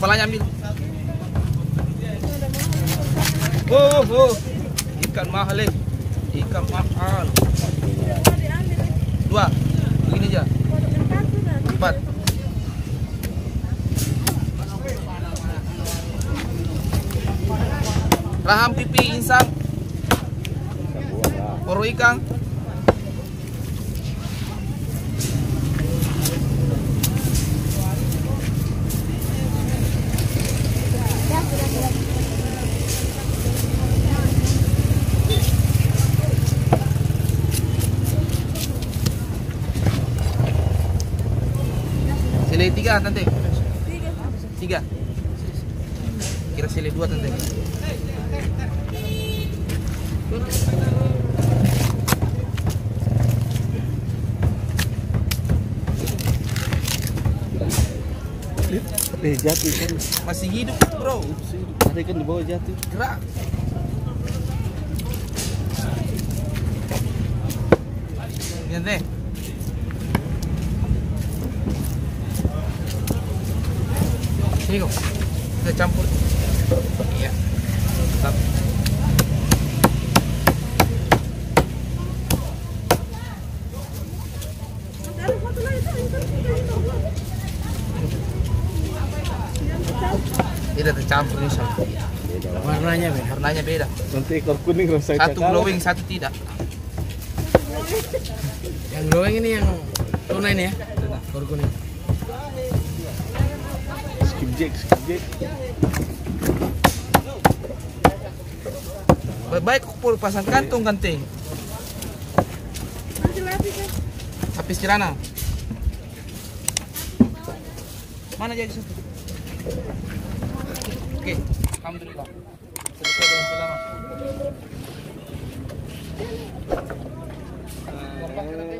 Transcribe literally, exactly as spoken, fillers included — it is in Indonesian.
Kepalanya ambil. Oh, oh. Ikan mahal, eh. Ikan mahal. Dua. Begini aja. Empat. Raham pipi insang. Poro ikan. Sele tiga tante. Tiga. Kira sele dua tante. Eh, jatuh kan. Masih hidup, bro. Ada kan di bawah jatuh. Gerak. Ini teh. Sini kok. Kita campur. Iya. Tetap. Tidak tercampur ini sama. Warnanya beda. Warnanya beda. Nanti ekor kuning rasanya. Satu glowing, satu tidak. Yang glowing ini yang tuna ini ya. Ekor kuning. Skip jack, skip jack. Baik-baik aku pasang kantung kanting. Habis kirana. Mana jadi satu? Oke, alhamdulillah. Selesai dengan selamat.